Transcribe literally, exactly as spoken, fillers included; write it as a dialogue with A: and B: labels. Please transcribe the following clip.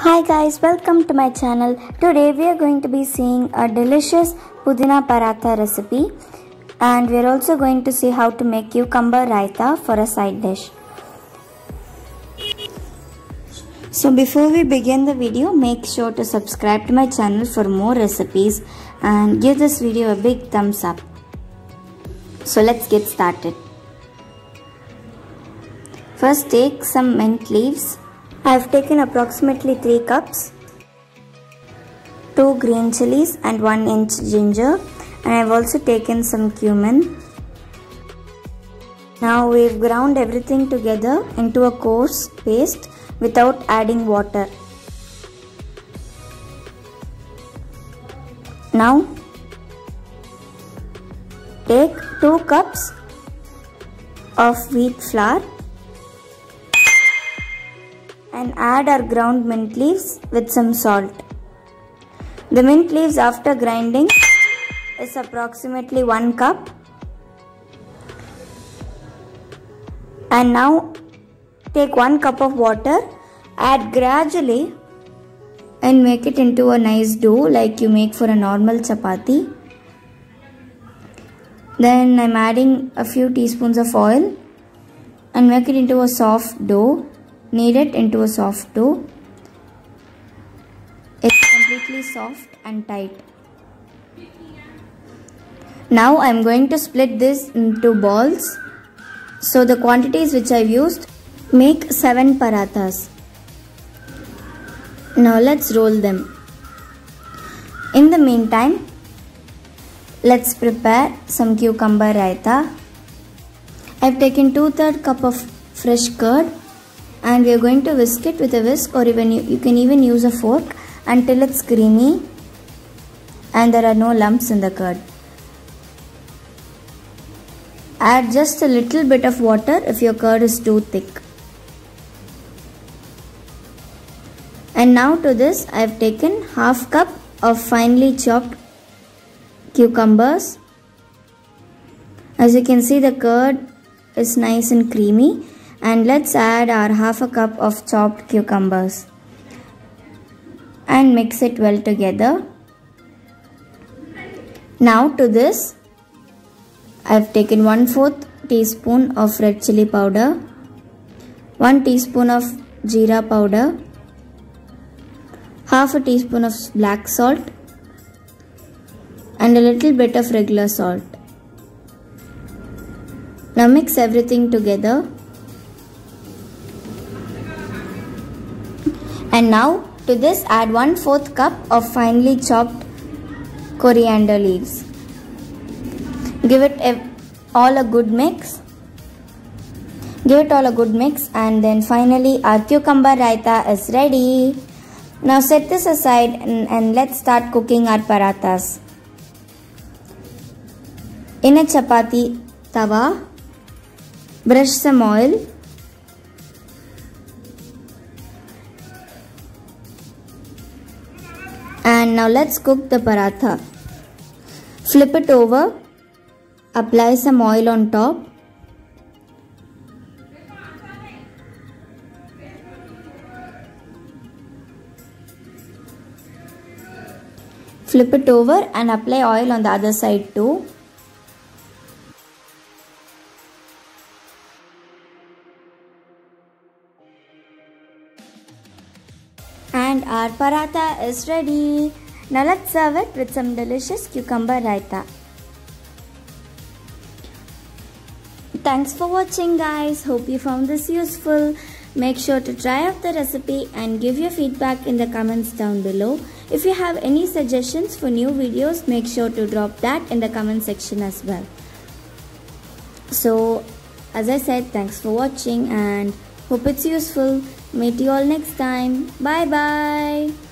A: Hi guys, welcome to my channel. Today we are going to be seeing a delicious pudina paratha recipe, and we are also going to see how to make cucumber raita for a side dish. So before we begin the video, make sure to subscribe to my channel for more recipes and give this video a big thumbs up. So let's get started. First, take some mint leaves. I have taken approximately three cups, two green chilies and one inch ginger, and I have also taken some cumin. Now we have ground everything together into a coarse paste without adding water. Now take two cups of wheat flour and add our ground mint leaves with some salt. The mint leaves after grinding is approximately one cup. And now take one cup of water, add gradually and make it into a nice dough like you make for a normal chapati. Then I am adding a few teaspoons of oil and make it into a soft dough. Knead it into a soft dough. It's completely soft and tight. Now I am going to split this into balls. So the quantities which I've used make seven parathas. Now let's roll them. In the meantime, let's prepare some cucumber raita. I've taken two thirds cup of fresh curd, and we are going to whisk it with a whisk, or even you, you can even use a fork until it's creamy and there are no lumps in the curd. Add just a little bit of water if your curd is too thick. And now to this I have taken half cup of finely chopped cucumbers. As you can see, the curd is nice and creamy. And let's add our half a cup of chopped cucumbers and mix it well together. Now to this I have taken one fourth teaspoon of red chili powder, one teaspoon of jeera powder, half a teaspoon of black salt and a little bit of regular salt. Now mix everything together. And now to this add one fourth cup of finely chopped coriander leaves. Give it all a good mix. Give it all a good mix and then finally our cucumber raita is ready. Now set this aside and, and let's start cooking our parathas. In a chapati tawa, brush some oil. And now let's cook the paratha. Flip it over, apply some oil on top. Flip it over and apply oil on the other side too. And our paratha is ready. Now let's serve it with some delicious cucumber raita. Thanks for watching guys. Hope you found this useful. Make sure to try out the recipe and give your feedback in the comments down below. If you have any suggestions for new videos, make sure to drop that in the comment section as well. So as I said, thanks for watching and hope it's useful. Meet you all next time. Bye bye.